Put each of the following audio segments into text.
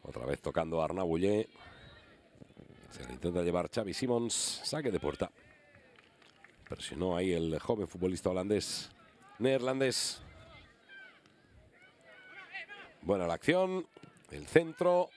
Otra vez tocando a Arnaulle. Se le intenta llevar Xavi Simons. Saque de puerta. Presionó ahí el joven futbolista holandés. Neerlandés. Buena la acción. El centro.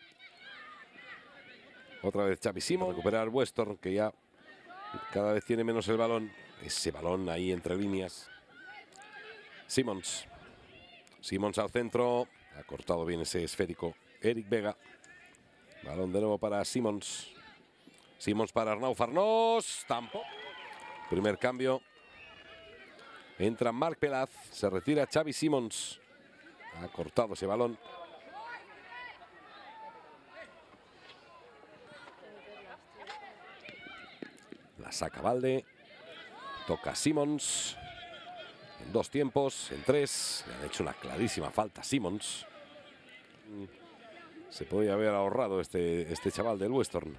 Otra vez Xavi Simons. Recuperar Weston, que ya cada vez tiene menos el balón. Ese balón ahí entre líneas. Simons. Simons al centro. Ha cortado bien ese esférico Eric Vega. Balón de nuevo para Simons. Simons para Arnau Farnós. Tampoco. Primer cambio. Entra Marc Pelaz. Se retira Xavi Simons. Ha cortado ese balón. La saca Balde. Toca Simons. En 2 tiempos, en 3. Le han hecho una clarísima falta a Simons. Se podía haber ahorrado este chaval del Weston.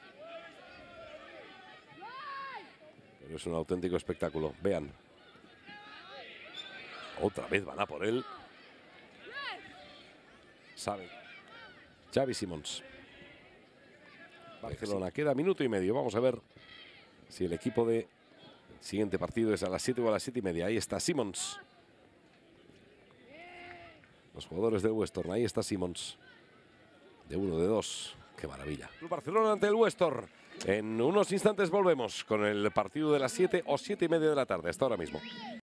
Pero es un auténtico espectáculo. Vean. Otra vez van a por él. Sabe. Xavi Simons. Barcelona. Queda minuto y medio. Vamos a ver si el equipo de siguiente partido es a las 7 o a las 7:30. Ahí está Simons. Los jugadores del Weston. Ahí está Simons. De 1, de 2. Qué maravilla. Barcelona ante el Weston. En unos instantes volvemos con el partido de las 7 o 7:30 de la tarde. Hasta ahora mismo.